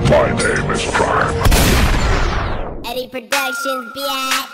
My name is Crime. Eddie Productions, biatch.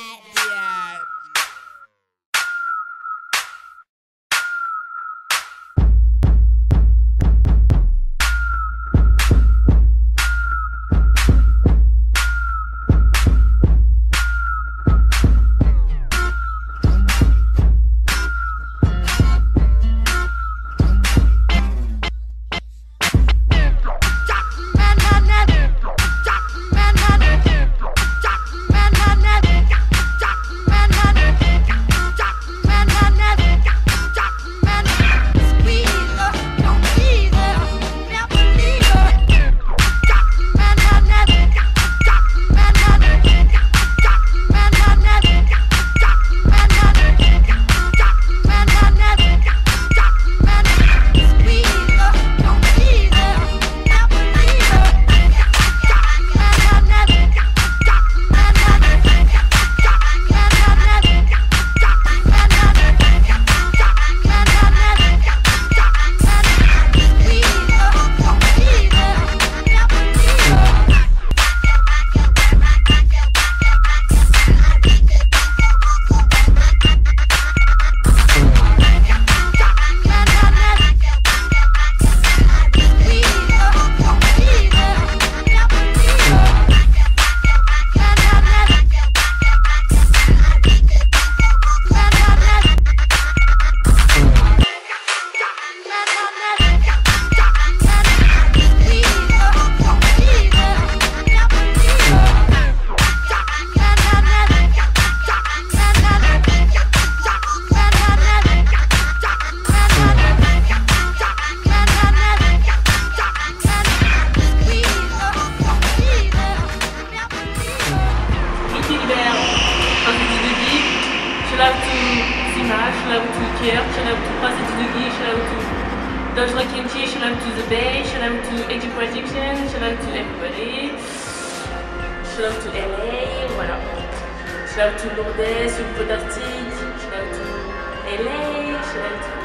Shout out to Sima, shout out to Kier, shout out to Princesses du Dougie, shout out to Dodge Kimchi, shout out to The Bay, shout out to Edgy Production, shout out to everybody, shout out to LA, voilà. Shout out to Lourdes, Super Artistique, shout out to LA, shout out to